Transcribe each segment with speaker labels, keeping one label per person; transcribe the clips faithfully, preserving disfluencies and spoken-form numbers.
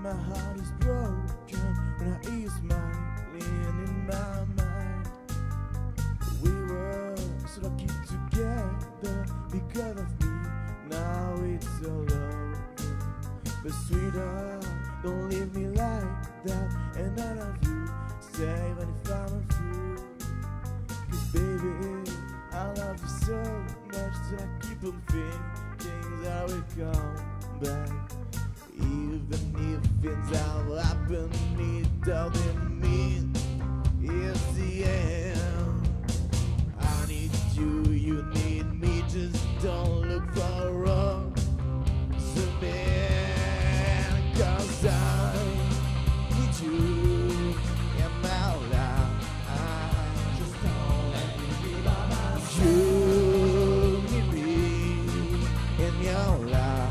Speaker 1: my heart is broken when I hear you smiling in my mind. We were so lucky together because of me. Now it's all over. But sweetheart, don't leave me like that. And I love you, say even if I'm a fool. Cause baby, I love you so much that I keep on thinking that I will come back. Even if things have happened, it doesn't mean it's the end. I need you, you need me, just don't look for wrong to me. Cause I need you in my life. Just don't let me be by myself. You need me in your life.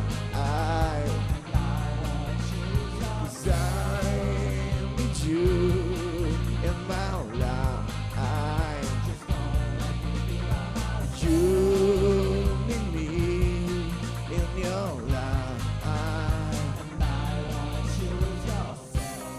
Speaker 1: Cause I need you in my life. Just don't let me be by myself. You need me in your life. And I wanna choose yourself.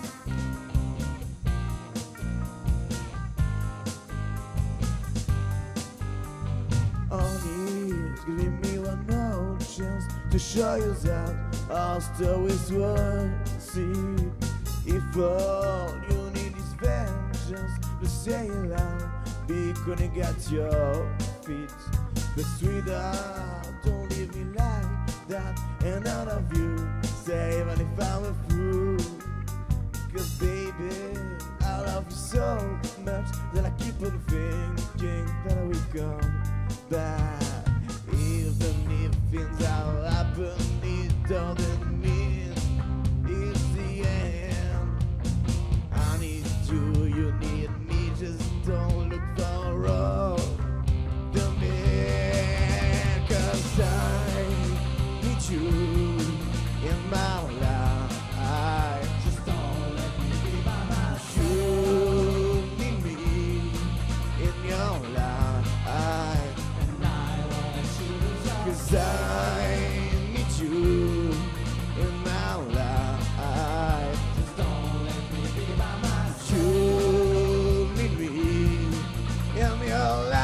Speaker 1: All is giving me one more chance to show you that our stories were see. If all you need is vengeance, just say it loud, because you got your feet. But sweetheart, don't leave me like that. And I love you, say even if I'm a fool. Cause baby, I love you so much that I keep on thinking that I will come back. Even if things have happened, it doesn't mean it's the end. I need you, you need me, just don't look for wrong to me. Cause I need you in my life. Just don't let me be by myself. You need me in your life. And I wanna choose yourself. Cause I need you in my life. Just don't let me be by myself. You need me in your life.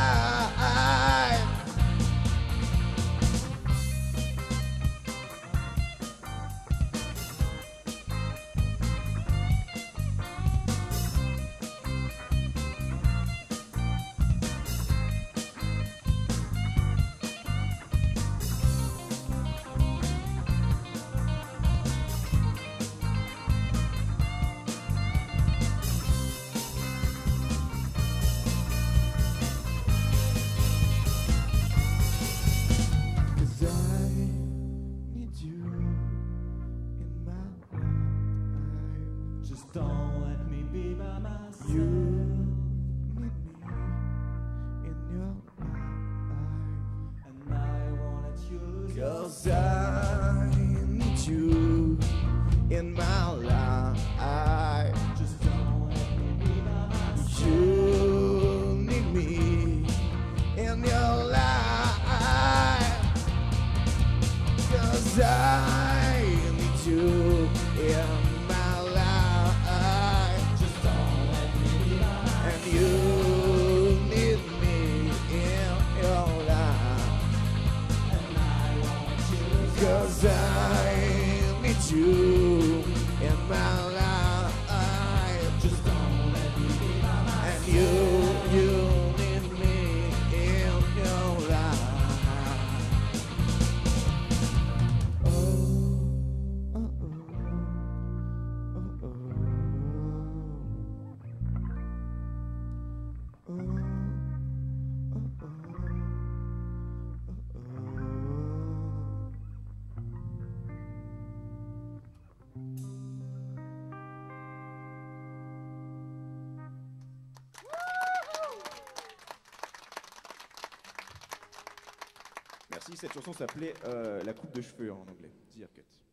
Speaker 2: Just don't let me be by myself.
Speaker 1: You need me in your life.
Speaker 2: And I wanna choose
Speaker 1: Cause
Speaker 2: yourself.
Speaker 1: I need you in my life.
Speaker 2: Just don't let me be by myself.
Speaker 1: You need me in your life. Cause I need you in my life.
Speaker 2: Just don't let me be by myself.
Speaker 1: And you need me in your life.
Speaker 2: And I wanna choose
Speaker 1: Cause I need you in my life.
Speaker 2: Just don't let me be by myself.
Speaker 1: And you, you need me in your life. Oh, oh, oh, oh, oh, oh, oh, oh, oh. Merci, cette chanson s'appelait euh, La coupe de cheveux en anglais, The Haircut.